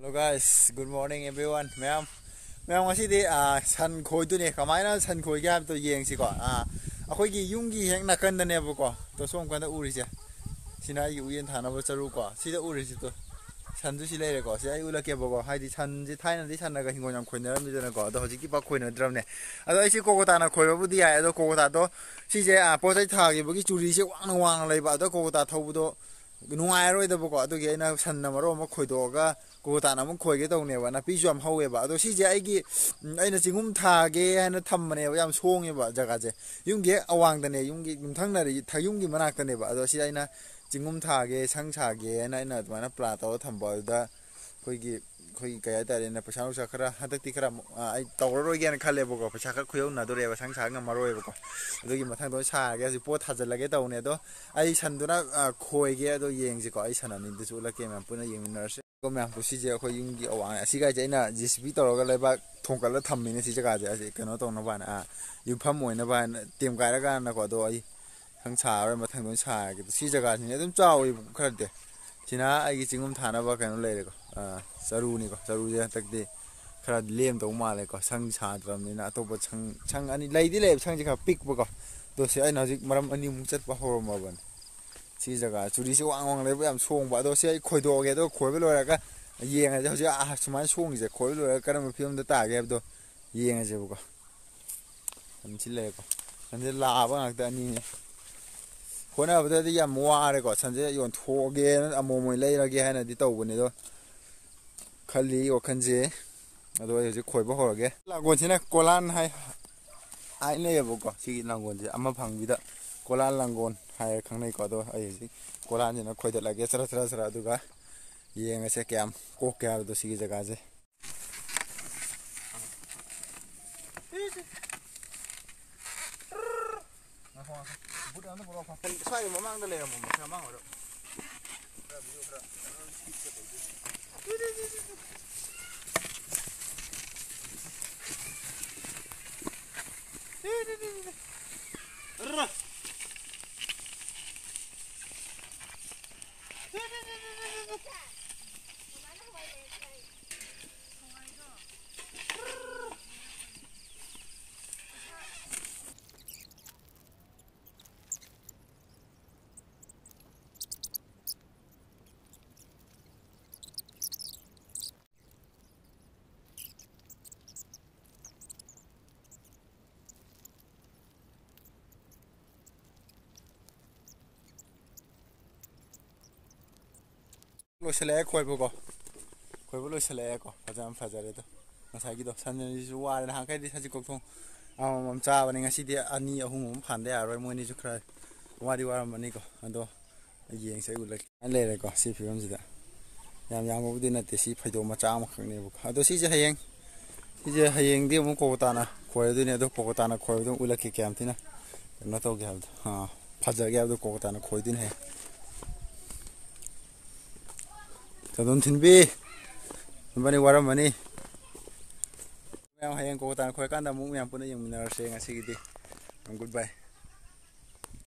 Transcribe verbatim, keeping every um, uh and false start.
Hello guys, good morning everyone. Ma'am, ma'am ngasi di ah san khoi tu ne kamai na san khoi ga to yeng si ko ah akhoi gi yung gi heng na kan da ne bu ko to som kan da uri se sina yu yen thana ba charu ko si da uri si to san du si le re ko si ai u la ke bo ko hai di san ji thai na di san na ga hingo nyam khoi na mi na ko do hoji ki ba khoi na dram ne ado ai si ko ko ta na khoi ba bu di ai ado ko ko ta to si je ah po sai tha gi bu gi churi si wang wang lai ba ado ko ko ta thau bu do nungai roi da bu ko ado ge na san na maro ma khoi do ga ko ta na mun khoi ge tong ne wa na pi jam hawe ba ado si je ai gi ai na jingum tha ge ha na tham ne yam song ye ba jaga je yung ge awang da ne yung gi yum thang na ri tha yung gi manak da ne ba ado si ai na jingum tha ge sang cha ge na na ma na pla to tham ba da khoi gi khoi ka ya ta re na pa sa sa khara ha tak ti khara ai to ro ge na khale bo ko pa sa kha khoyo na do re ba sang sa nga ma ro bo ko ado gi ma thang do sa ge si po tha ja la ge to ne do ai san do na khoi ge do yeng ji ko ai san ni du su la ke ma pu na yeng na se ko ma pu si je khoi yung gi awang asi ga je na J C B to ro ga le ba thong ka la tham mi ne si jaga je asi ka no to na ba na yu pham moi na ba tem ka ra ga na ko do ai sang cha ra ma thang do sa ge si jaga ni dum chao yi khar de sina ai gi jingum tha na ba ka no le re ko ah saru ni ko saru je tak de khara lem to ma le ko sang cha dram ni na to ba chang chang ani lai di le chang ji kha pik ba ko to se ai na ji maram ani mu chat ba ho ma ban si jaga churi si wang wang le ba yam song ba do se ai khoi do ge do khoi ba lo ra ka yeng a je a sumai song je khoi lo ra ka ma film da ta ge do yeng a je ba ko am chi le ko an je la ba ngak ta ni khoi na ba da yam wa re ko chan je yon tho ge a mo moi le ra ge ha na di to bu ni do khali o khan je ado je khoi ba ho ge la gon china kolan hai ai ne bo ko si langon je ama phang bi da kolan langon hai khang nei ko do ai si kolan je na khoi da la ge sara sara sara du ga yeng se kyam ko kya do si jaga je na ho bu da na bo ko sai mo mang da le mo ma mang ro Rrrr. Lo sele khoi bo ko khoi bo lo sele ko fajam fajare to masai gi do san ni ju wa na ha kai di sa ji kok thong am mam cha ba ni ngasi di ani ahum um phan de a roi mo ni ju khra wa di wa ma ni ko ando yeng se u le an le re ko si film ji da yam yam bo di na te si phai do ma cha ma khang ne bu ado si je hayeng si je hayeng di mo ko ta na khoi du ne do ko ta na khoi du u la ki kyam ti na na to ge ha phaja ge do ko ta na khoi din he Don't think be somebody water money. I'm hayang ko tan ko kan da mu yang pun yang minar se ngasi gidi. Goodbye.